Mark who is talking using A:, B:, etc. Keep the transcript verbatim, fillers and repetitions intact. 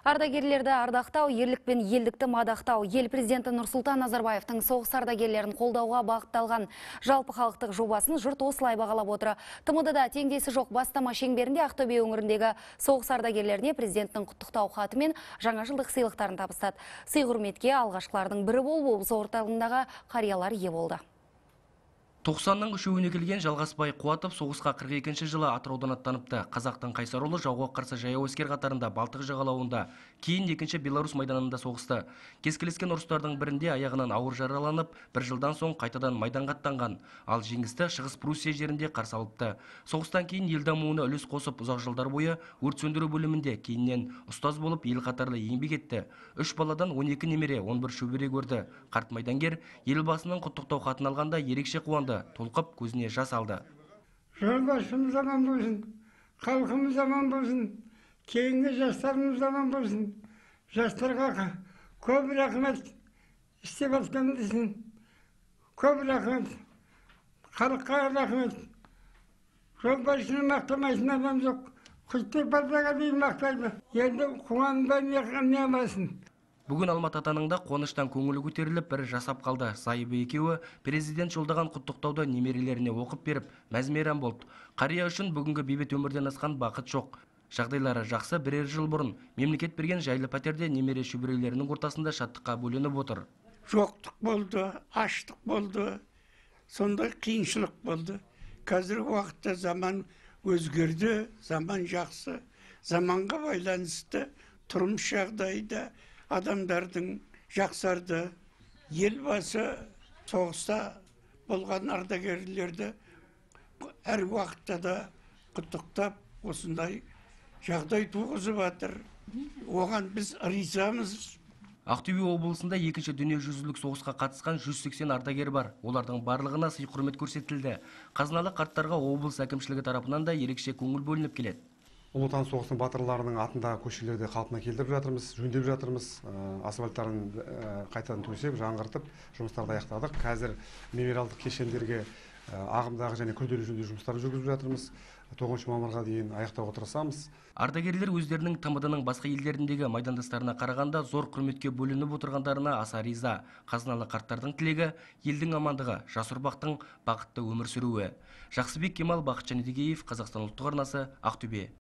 A: Ардагерлерді ардақтау, ерлік пен елдікті мадақтау, ел президенті Нұрсұлтан Назарбаевтың соғыс ардагерлерін қолдауға бағытталған жалпы халықтық жобасын жұрт осылай бағалап отыр. тмд-да теңдесі жоқ бастама шеңберінде Ақтөбе өңіріндегі соғыс ардагерлеріне президенттің құттықтау хаты мен жаңа жылдық сыйлықтарын табыстады. Сый құрметке алғашқылардың бірі болып облыс орталығындағы қариялар ие болды.
B: тоқсанның үшеуіне келген Жалғасбай Қуатов соғысқа қырық екінші жылы Атыраудан аттаныпты. Қазақтың қайсар ұлы жауға қарсы жаяу әскер қатарында Балтық жағалауында, кейін екінші Беларусь майданында соғысты. Кескілескен ұрыстардың бірінде аяғынан ауыр жараланып, бір жылдан соң қайтадан майданға аттанған. Ал жеңісті Шығыс Пруссия жерінде қарсы алыпты. Соғыстан кейін ел дамуына үлес қосып, ұзақ жылдар бойы өрт сөндіру бөлімінде, кейіннен ұстаз болып ел қатарлы еңбек етті. Үш баладан он екі немере, он бір шөбере көрді. Қарт майдангер елбасының құттықтау хатын алғанда ерекше қуанды. Толқып көзіне жас алды.
C: Жолдасымыз аман болсын, халқымыз аман болсын, кейінгі жастарымыз аман болсын. Жастарға көп рахмет, істеп жатқандысын. Көп рахмет, халыққа рахмет. Жолдасыны мақтамайтын адам жоқ. Құтты бардыға дейін мақтайды. Енді қуанында не амасын.
B: Бүгін Алматы атаныңда қуаныштан көңілі көтеріліп, бірі жасап қалды. Зайыбы екеуі президент жолдаған құттықтауды немерелеріне оқып беріп, мәз-мейрам болды. Қария үшін бүгінгі бейбіт өмірден асқан бақыт жоқ. Жағдайлары жақсы, бірер жыл бұрын мемлекет берген жайлы пәтерде немере шөберелерінің ортасында шаттыққа бөленіп отыр.
D: Жоқтық болды, аштық болды, сондай қиыншылық болды. Қазіргі уақытта заман өзгерді, заман жақсы, заманға байланысты тұрмыс жағдайда адамдардың жақсарды. Елбасы соғыста болған ардагерлерді әр уақытта да құттықтап, осындай жағдай туғызып жатыр. Оған біз ризамыз.
B: Ақтөбе облысында екінші дүниежүзілік соғысқа қатысқан жүз сексен ардагер бар. Олардың барлығына сый құрмет көрсетілді. Қазыналы қарттарға облыс әкімшілігі тарапынан да ерекше көңіл бөлініп келеді.
E: Ұлы Отан соғысының батырларының атындағы көшелерді қалпына келтіріп жатырмыз, жөндеп жатырмыз. Асфальттарын қайтадан төсеп, жаңғыртып, жұмыстарды аяқтадық. Қазір мемориалдық кешендерге ағымдағы және күрделі жөндеу жұмыстарын жүргізіп жатырмыз. тоғызыншы мамырға дейін аяқтауға тырысамыз.
B: Ардагерлер өздерінің тмд-ның басқа елдеріндегі майдандастарына қарағанда зор құрметке бөленіп отырғандарына аса риза. Қазыналы қарттардың тілегі елдің амандығы, жас ұрпақтың бақытты өмір сүруі. Жақсыбек Кемал, Бақытжан Едігеев, Қазақстан ұлттық арнасы, Ақтөбе.